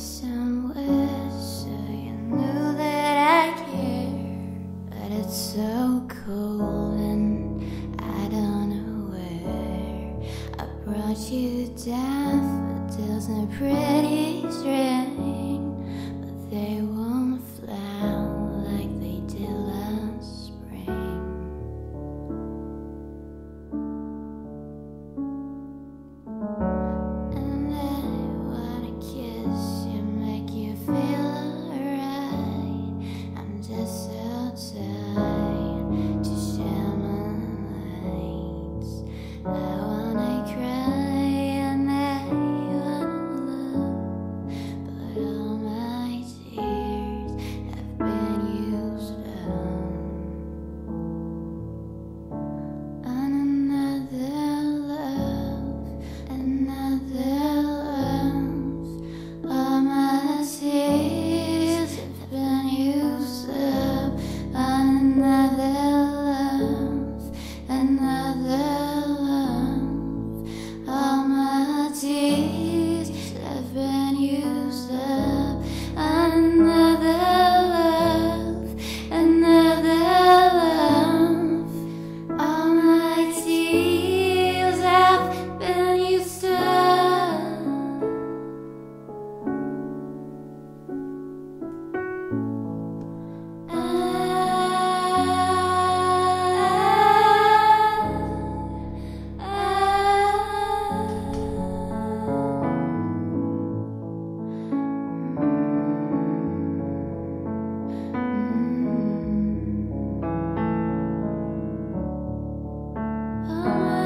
somewhere so you know that I care. But it's so cold and I don't know where. I brought you daffodils and a pretty string, but they won't flower like they did last spring. And I wanna kiss you, make you feel alright. I'm just so tired to share my nights. I wanna cry and I wanna love, but all my tears have been used up on another love, another love. All my tears have been used up on another love, another love. All my tears have been used up on another love, another love. All my tears have been used up. Oh,